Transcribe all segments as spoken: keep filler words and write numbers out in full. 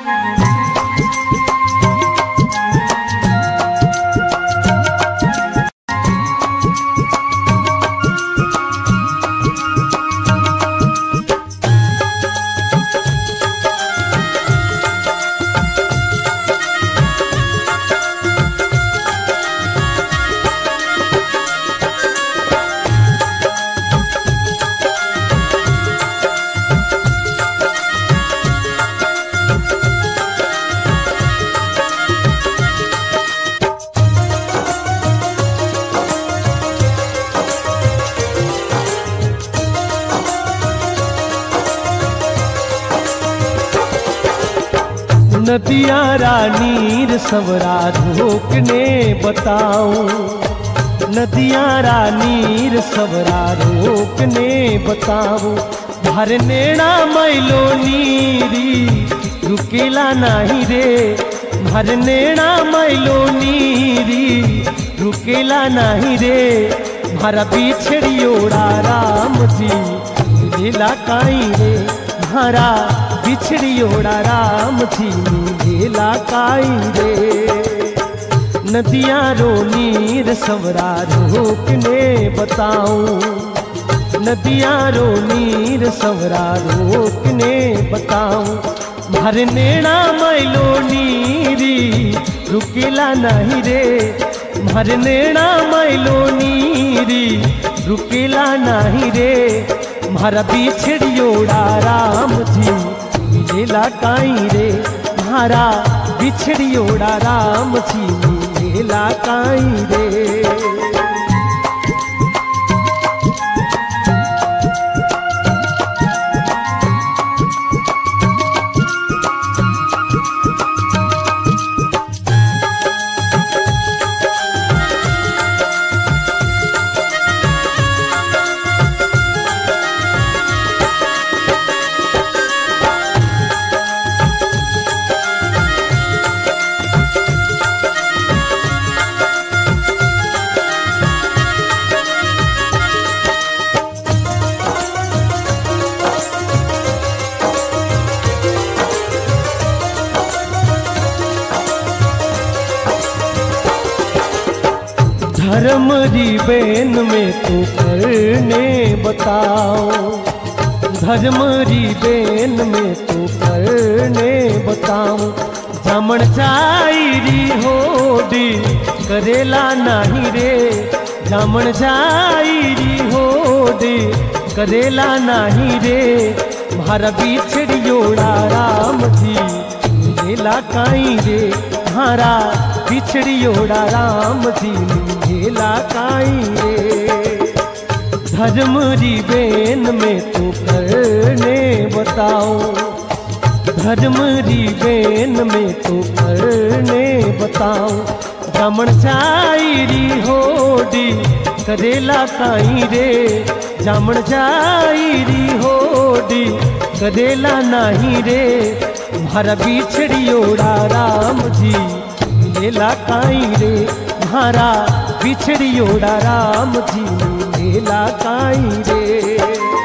नदिया रानीर सवरा रोकने बताऊं, नदिया रानीर सवरा रोकने बताऊं। भर नेड़ा मैलो नीरी रुकेला नहीं रे, भर नेड़ा मैलो नीरी रुकेला नहीं रे। भरा बिछड़ियोड़ा राम जी लीला काई रे, भरा बिछड़ियोड़ा राम जी लीला काई रे। नदिया रो नीर सवरा रोकने बताऊं, नदिया रो नीर सवरा रोकने बताऊं। भर नेड़ा मैलो नीरी रुकेला नहीं रे, भर नेड़ा मैलो नीरी रुकेला नहीं रे। भर बिछड़ियोड़ा राम जी लीला काई रे, भारा बिछड़ियोड़ा राम जी लीला काई रे। धर्म री बेन में तो करने बताओ, धर्म री बेन में तो करने बताओ। जामन जाईरी होडी करेला नहीं रे, जामन जाईरी होडी करेला नहीं रे। भारा बिछड़ियोड़ा राम जी लीला काई रे, भारा बिछड़ियोड़ा राम जी लीला काई रे। धर्म री बेन में तो करने बताओ, धर्म री बेन में तो करने बताओ। जामन जाईरी होडी करेला काई रे, जामन जाईरी होडी करेला नहीं रे। भरा बिछड़ियोड़ा राम जी लीला काई रे, भारा बिछड़ियोड़ा राम जी लीला काई रे।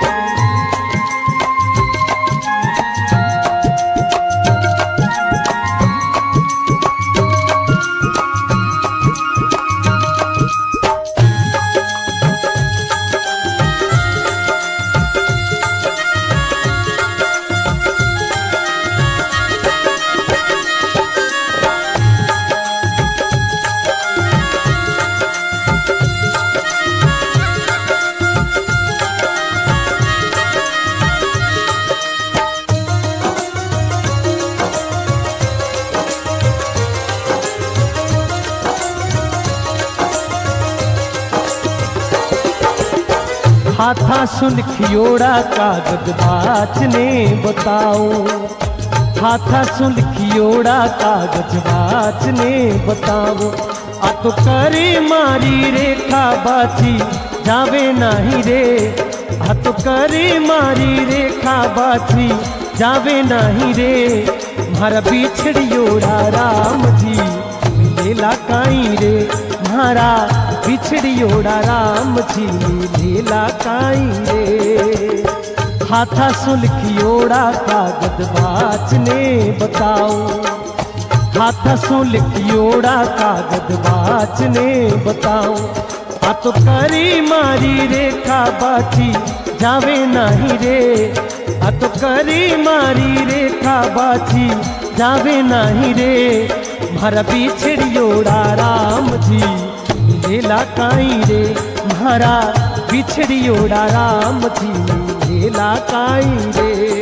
हाथा सुलखियोड़ा कागज बाचने बताओ, हाथा सुलखियोड़ा कागज बाचने बताओ। आ तो करे मारी रेखा बाची जावे नहीं रे, आ तो करे मारी रेखा बाची जावे नहीं रे। मारा बिछड़ियोड़ा राम जी लीला काई रे, मारा बिछड़ियोड़ा राम जी लीला काई रे। हाथा सुलखियोड़ा कागज बाच ने बताओ, हाथा सुलखियोड़ा कागज बाच ने बताओ। आ तो करी मारी रेखा बाची जावे नहीं रे, आ तो करी मारी रेखा बाची जावे नहीं रे। मारा बिछड़ियोड़ा राम जी लेला काई रे, मारा बिछड़ियोड़ा राम जी लेला काई रे।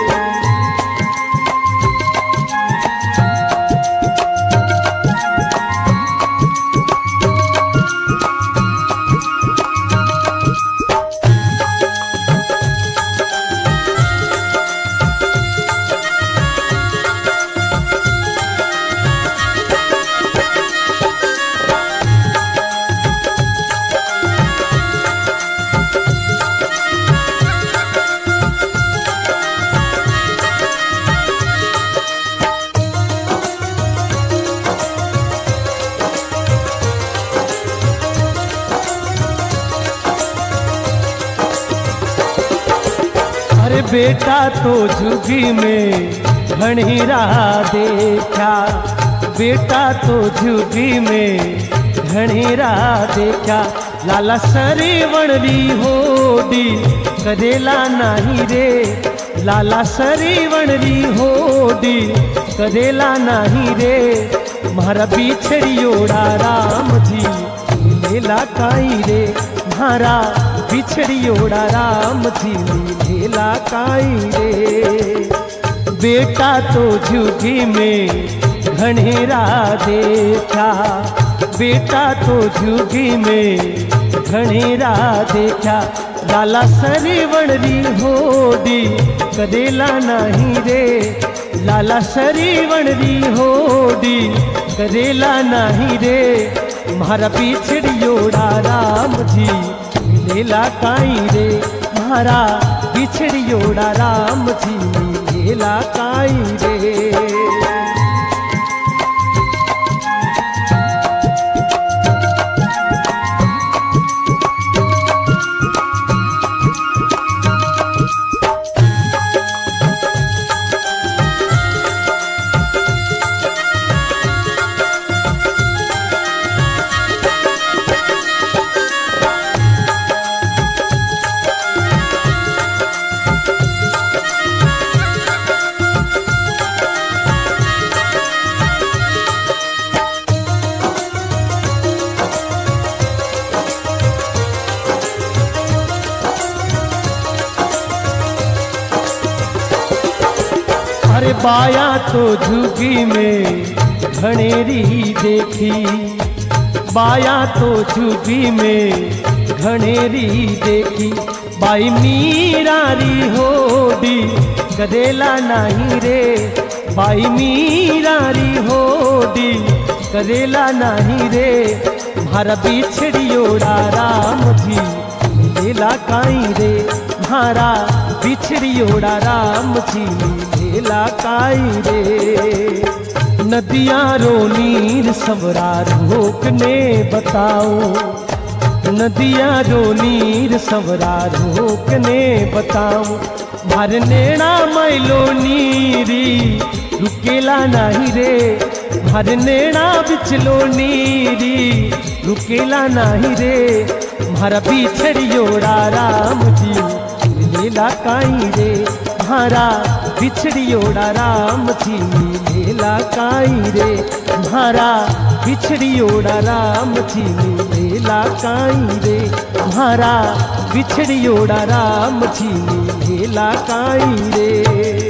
अरे बेटा तो झुगी में घनी राह देखा, बेटा तो झुगी में घनी राह देखा। लाला सरी वणरी होडी करेला नहीं रे, लाला सरी वणरी होडी करेला नहीं रे। मारा बिछड़ियोड़ा राम जी लेला काई रे, मारा बिछड़ियोड़ा राम जी लेला काई रे। बेटा तो झुगी में घनेरा देखा, बेटा तो झुगी में घनेरा देखा। लाला सरी वणरी होडी करेला नहीं रे, लाला सरी वणरी होडी करेला नहीं रे। मारा बिछड़ियोड़ा राम जी लेला काई रे, मारा बिछड़ियोड़ा राम जी लेला काई रे। अरे बाया तो झुगी में घनेरी देखी, बाया तो झुगी में घनेरी देखी। बाई मीरारी होडी करेला नहीं रे, बाई मीरारी होडी करेला नहीं रे। मारा बिछड़ियोड़ा राम जी लेला काई रे, मारा बिछड़ियोड़ा राम जी लेला काई रे। नदियाँ रो नीर संवरा रोकने बताओ, नदियाँ रो नीर संवरा रोकने बताओ। मार नेणा मैलो नीरी रुकेला नहीं रे, मार नेणा बिचलो नीरी रुकेला नहीं रे। मारा बिछड़ियोड़ा राम जी लेला काई रे, मारा बिछड़ियोड़ा राम जी लेला काई रे। मारा बिछड़ियोड़ा राम जी लेला काई रे, मारा बिछड़ियोड़ा राम जी लेला काई रे।